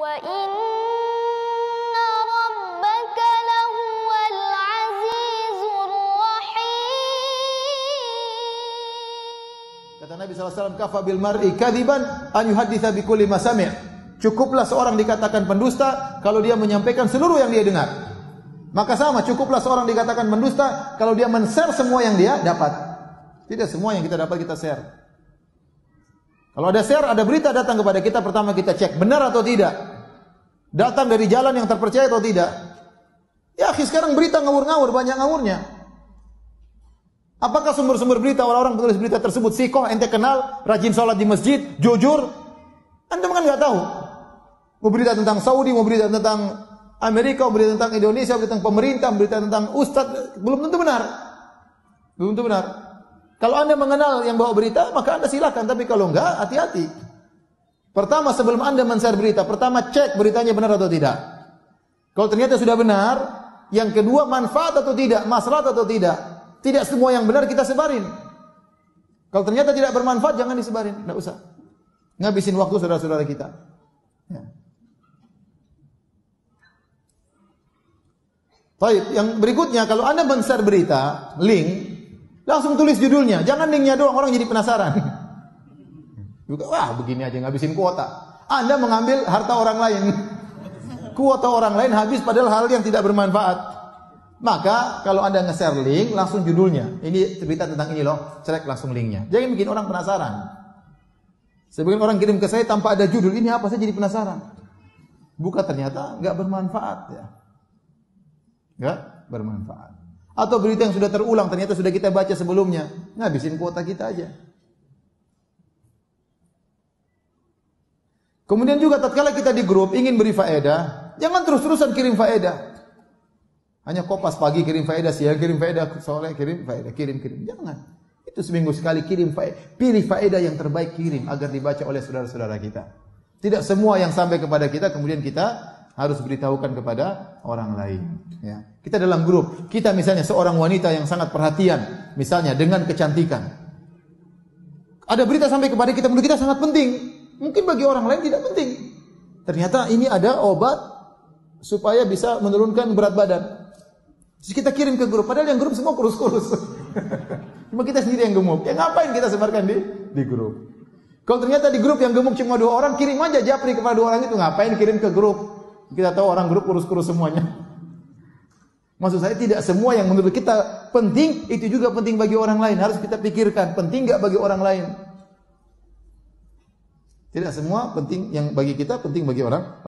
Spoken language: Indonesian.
Wa inna rabbaka lahuwal azizur rahim. Kata Nabi SAW, kafa bil mar'i kadiban an yuhadditha bi kulli ma sami'. Cukuplah seorang dikatakan pendusta kalau dia menyampaikan seluruh yang dia dengar. Maka sama, cukuplah seorang dikatakan pendusta kalau dia men-share semua yang dia dapat. Tidak semua yang kita dapat kita share. Kalau ada share, ada berita datang kepada kita, pertama kita cek benar atau tidak. Datang dari jalan yang terpercaya atau tidak. Ya, sekarang berita ngawur-ngawur, banyak ngawurnya. Apakah sumber-sumber berita orang-orang penulis berita tersebut sikoh, ente kenal, rajin sholat di masjid, jujur? Anda kan nggak tahu. Mau berita tentang Saudi, mau berita tentang Amerika, mau berita tentang Indonesia, mau berita tentang pemerintah, mau berita tentang ustadz, belum tentu benar. Belum tentu benar. Kalau Anda mengenal yang bawa berita, maka Anda silakan. Tapi kalau enggak, hati-hati. Pertama, sebelum Anda men-share berita, pertama cek beritanya benar atau tidak. Kalau ternyata sudah benar, yang kedua manfaat atau tidak, maslahat atau tidak. Tidak semua yang benar kita sebarin. Kalau ternyata tidak bermanfaat, jangan disebarin. Tidak usah. Ngabisin waktu saudara-saudara kita. Ya. Baik, yang berikutnya, kalau Anda men-share berita, link, langsung tulis judulnya, jangan linknya doang, orang jadi penasaran. Wah, begini aja ngabisin kuota. Anda mengambil harta orang lain. Kuota orang lain habis padahal hal yang tidak bermanfaat. Maka kalau Anda nge-share link, langsung judulnya. Ini berita tentang ini loh, selek langsung linknya. Jangan bikin orang penasaran. Sebagian orang kirim ke saya tanpa ada judul, ini apa, saya jadi penasaran. Buka ternyata nggak bermanfaat ya. Nggak bermanfaat. Atau berita yang sudah terulang, ternyata sudah kita baca sebelumnya. Ngabisin kuota kita aja. Kemudian juga tatkala kita di grup ingin beri faedah, jangan terus-terusan kirim faedah. Hanya kopas pagi kirim faedah, siang kirim faedah, sore kirim faedah, kirim. Jangan. Itu seminggu sekali kirim faedah. Pilih faedah yang terbaik kirim agar dibaca oleh saudara-saudara kita. Tidak semua yang sampai kepada kita kemudian kita harus beritahukan kepada orang lain. Ya. Kita dalam grup, kita misalnya seorang wanita yang sangat perhatian, misalnya dengan kecantikan. Ada berita sampai kepada kita, menurut kita sangat penting. Mungkin bagi orang lain tidak penting. Ternyata ini ada obat supaya bisa menurunkan berat badan. Terus kita kirim ke grup, padahal yang grup semua kurus-kurus. Cuma kita sendiri yang gemuk. Ya ngapain kita sebarkan di grup? Kalau ternyata di grup yang gemuk cuma 2 orang, kirim aja japri kepada 2 orang itu. Ngapain kirim ke grup? Kita tahu orang grup kurus-kurus semuanya. Maksud saya tidak semua yang menurut kita penting, itu juga penting bagi orang lain. Harus kita pikirkan, penting enggak bagi orang lain. Tidak semua penting yang bagi kita, penting bagi orang